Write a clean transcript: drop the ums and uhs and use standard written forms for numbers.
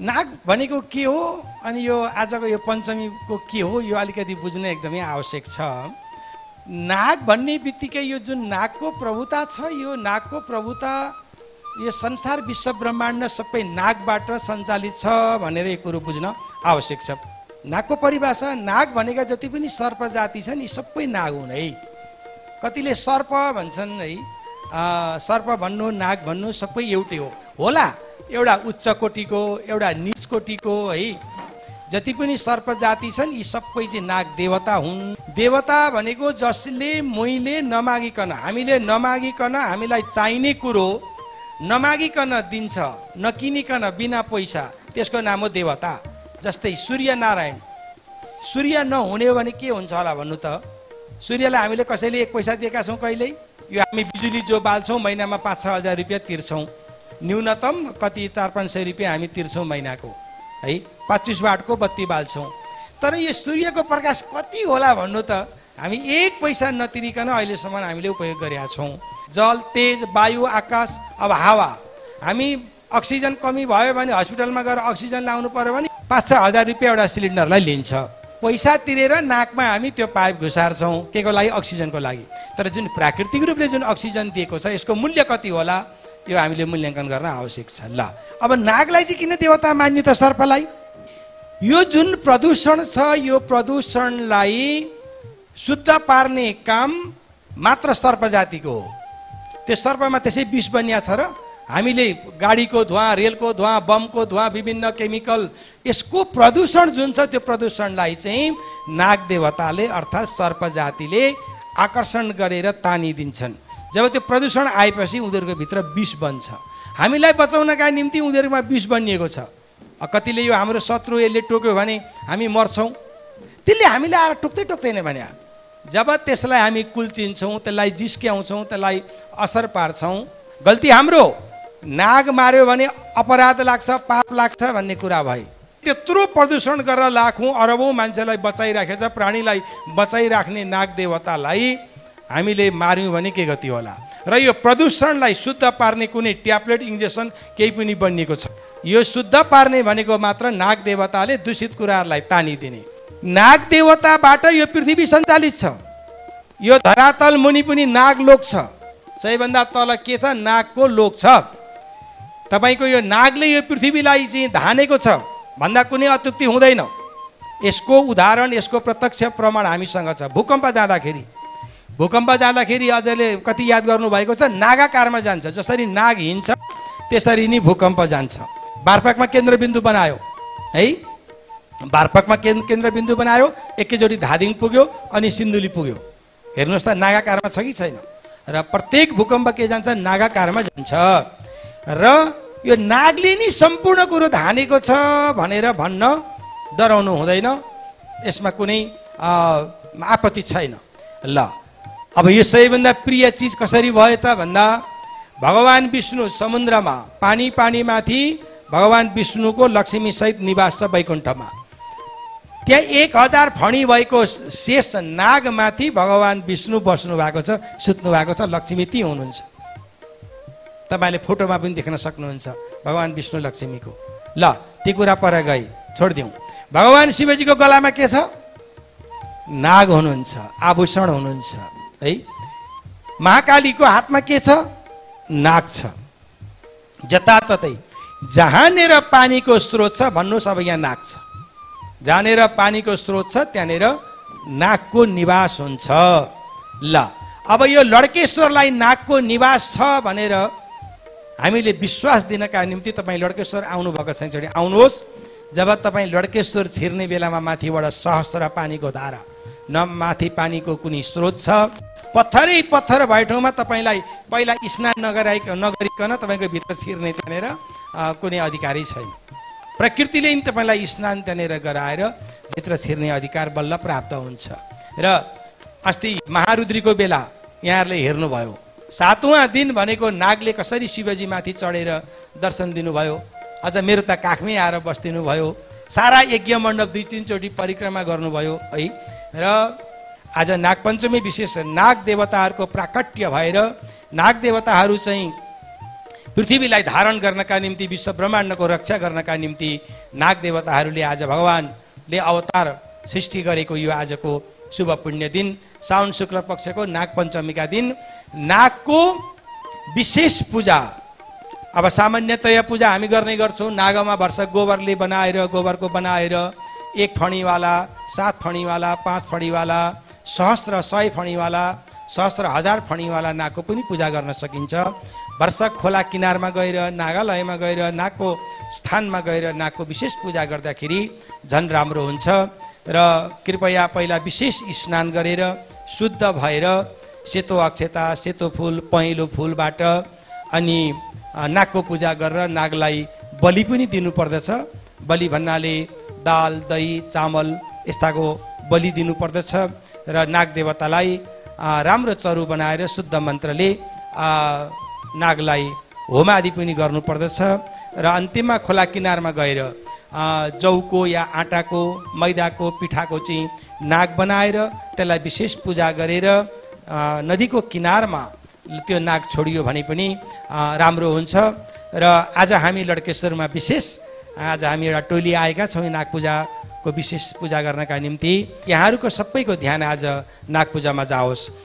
नाग भनेको के हो अनि यो आजको यो पञ्चमीको के हो यो अलिकति बुझ्न एकदमै आवश्यक छ। नाग भन्ने बित्तिकै यो जुन नागको प्रभुता छ, यो नागको प्रभुता यो संसार विश्व ब्रह्माण्ड सबै नागबाट सञ्चालित छ भनेर यो कुरो बुझ्न आवश्यक छ। नागको परिभाषा, नाग भनेका जति पनि सर्प जाति छन् यी सबै नाग हुन् है। कतिले सर्प भन्छन् है, सर्प भन्नु नाग भन्नु सबै एउटै हो होला, एउटा उच्च कोटिको एउटा नीच कोटिको है। जति पनि सर्प जाति छन् यी सबै चाहिँ नाग देवता हुन्। देवता भनेको जसले मैले नमागिकन, हामीले नमागिकन हामीलाई चाहिने कुरो नमागिकन दिन्छ, नकिनिकन बिना पैसा, त्यसको नाम हो देवता। जस्तै सूर्य नारायण, सूर्य नहुने हो भने के हुन्छ होला भन्नु त? सूर्यलाई हामीले कसैले 1 पैसा दिएका छौँ कहिल्यै? यो हामी बिजुली जो बाल्छौँ महिनामा 5-6 हजार रुपियाँ तिर्छौँ, न्यूनतम कति 400-500 रुपियाँ हामी तिर्छौँ महिनाको है। 25 वाटको बत्ती बाल्छौँ, तर यो सूर्यको प्रकाश कति होला भन्नु त? हामी 1 पैसा नतिरिकन अहिलेसम्म हामीले उपयोग गरेका छौँ। जल, तेज, वायु, आकाश, अब हावा, हामी अक्सिजन कमी भयो भने हस्पिटलमा गएर अक्सिजन लाउनु पर्यो भने 5-6 हजार रुपियाँ एउटा सिलिन्डरलाई लिन्छ। पैसा तिरेर नाकमा हामी त्यो पाइप घुसार्छौँ के को लागि? अक्सिजनको लागि। तर जुन प्राकृतिक रूपले जुन अक्सिजन दिएको छ यसको मूल्य कति होला यो हामीले मूल्याङ्कन गर्न आवश्यक छ। ल अब नागलाई चाहिँ किन देवता मान्यो त सर्पलाई? यो जुन प्रदूषण छ यो प्रदूषणलाई शुद्ध पार्ने काम मात्र सर्प जातिको हो। त्यो सर्पमा त्यसै विष बनिया छ र? हामीले गाडीको धुवाँ, रेलको धुवाँ, बमको धुवाँ, विभिन्न केमिकल, यसको प्रदूषण जुन छ त्यो प्रदूषणलाई चाहिँ नाग देवताले अर्थात् सर्प जातिले आकर्षण गरेर तानिदिन्छन्। जब त्यो प्रदूषण आएपछि उनीहरूको भित्र विष बन्छ। हामीलाई बचाउनका निम्ति उनीहरूमा विष बनिएको छ। कतिले यो हाम्रो शत्रु यसले टोक्यो भने हामी मर्छौँ, त्यसले हामीलाई आएर टोक्दैन भने जब त्यसलाई हामी कुल्चिन्छौँ, त्यसलाई जिस्क्याउँछौँ, त्यसलाई असर पार्छौँ, गल्ती हाम्रो। नाग मार्यो भने अपराध लाग्छ, पाप लाग्छ भन्ने कुरा भयो। त्यत्रो प्रदूषण गरेर लाखौँ अरबौँ मान्छेलाई बचाइराखेको छ, प्राणीलाई बचाइराख्ने नाग देवतालाई हामीले मार्यौँ भने के गति होला? र यो प्रदूषणलाई शुद्ध पार्ने कुनै ट्याब्लेट, इन्जेक्सन केही पनि बनिएको छ? यो शुद्ध पार्ने भनेको मात्र नाग देवताले दूषित कुराहरूलाई तानिदिने। नाग देवताबाट यो पृथ्वी सञ्चालित छ। यो धरातल मुनि पनि नाग लोक छ, सबैभन्दा तल के छ? नागको लोक छ। तपाईँको यो नागले यो पृथ्वीलाई चाहिँ धानेको छ भन्दा कुनै अत्युक्ति हुँदैन। यसको उदाहरण, यसको प्रत्यक्ष प्रमाण हामीसँग छ। भूकम्प जाँदाखेरि अझैले कति याद गर्नुभएको छ? नागाकारमा जान्छ। जसरी नाग हिँड्छ त्यसरी नै भूकम्प जान्छ। बारपाकमा केन्द्रबिन्दु बनायो है, बारपाकमा केन्द्रबिन्दु बनायो, एकैचोटि धादिङ पुग्यो अनि सिन्धुली पुग्यो। हेर्नुहोस् त नागाकारमा छ कि छैन? र प्रत्येक भूकम्प के जान्छ? नागाकारमा जान्छ। र यो नागले नै सम्पूर्ण कुरो धानेको छ भनेर भन्न डराउनु हुँदैन, यसमा कुनै आपत्ति छैन। ल अब यो सबैभन्दा प्रिय चिज कसरी भयो त भन्दा भगवान विष्णु समुद्रमा पानीमाथि भगवान विष्णुको लक्ष्मी सहित निवास छ वैकुण्ठमा। त्यहाँ 1000 फणी भएको शेष नागमाथि भगवान विष्णु बस्नु भएको छ, सुत्नु भएको छ। लक्ष्मी ती हुनुहुन्छ। तपाईँले फोटोमा पनि देख्न सक्नुहुन्छ भगवान विष्णु लक्ष्मीको। ल ती कुरा पर गई छोडिदिउँ। भगवान शिवजीको गलामा के छ? नाग हुनुहुन्छ, आभूषण हुनुहुन्छ है। महाकालीको हातमा के छ? नाग छ। जताततै जहाँनिर पानीको स्रोत छ भन्नुहोस्, अब यहाँ नाग छ। जहाँनिर पानीको स्रोत छ त्यहाँनिर नागको निवास हुन्छ। ल अब यो लड्केश्वरलाई नागको निवास छ भनेर हामीले विश्वास दिनका निम्ति तपाईँ लड्केश्वर आउनुभएको छ एकचोटि आउनुहोस्। जब तपाईँ लड्केश्वर छिर्ने बेलामा माथिबाट सहस्र पानीको धारा, न माथि पानीको कुनै स्रोत छ, पत्थरै पत्थर भए ठाउँमा तपाईँलाई पहिला स्नान नगरिकन तपाईँको भित्र छिर्ने त्यहाँनिर कुनै अधिकारी छैन। प्रकृतिले नि तपाईँलाई स्नान त्यहाँनिर गराएर भित्र छिर्ने अधिकार बल्ल प्राप्त हुन्छ। र अस्ति महारुद्रीको बेला यहाँहरूले हेर्नुभयो, 7वाँ दिन भनेको नागले कसरी शिवजी माथि चढेर दर्शन दिनुभयो। अझ मेरो त काखमै आएर बस्दिनु भयो। सारा यज्ञ मण्डप 2-3 चोटि परिक्रमा गर्नुभयो है। र आज नागपञ्चमी विशेष नाग देवताहरूको प्राकट्य भएर नाग देवताहरू चाहिँ पृथ्वीलाई धारण गर्नका निम्ति, विश्व ब्रह्माण्डको रक्षा गर्नका निम्ति नाग देवताहरूले आज भगवानले अवतार सृष्टि गरेको यो आजको शुभ पुण्य दिन, साउन शुक्ल पक्षको नाग पञ्चमीका दिन नागको विशेष पूजा। अब सामान्यतया पूजा हामी गर्ने गर्छौँ, नागमा वर्षक गोबरले बनाएर, गोबरको बनाएर 1 फणीवाला, 7 फणीवाला, 5 फणीवाला, सहस्र 100 फणीवाला, सहस्र 1000 फणीवाला नागको पनि पूजा गर्न सकिन्छ। वर्षक खोला किनारमा गएर, नागालयमा गएर, नागको स्थानमा गएर नागको विशेष पूजा गर्दाखेरि झन् राम्रो हुन्छ। र कृपया पहिला विशेष स्नान गरेर शुद्ध भएर सेतो अक्षता, सेतो फुल, पहेँलो फुलबाट अनि नागको पूजा गरेर नागलाई बलि पनि दिनुपर्दछ। बलि भन्नाले दाल, दही, चामल यस्ताको बलि दिनुपर्दछ र नाग देवतालाई राम्रो चरु बनाएर शुद्ध मन्त्रले नागलाई होम आदि पनि गर्नुपर्दछ। र अन्तिममा खोला किनारमा गएर जौको या आँटाको, मैदाको, पिठाको चाहिँ नाग बनाएर त्यसलाई विशेष पूजा गरेर नदीको किनारमा त्यो नाग छोडियो भने पनि राम्रो हुन्छ। र आज हामी लड्केश्वरमा विशेष आज हामी एउटा टोली आएका छौँ नाग पूजाको विशेष पूजा गर्नका निम्ति। यहाँहरूको सबैको ध्यान आज नाग पूजामा जाओस्।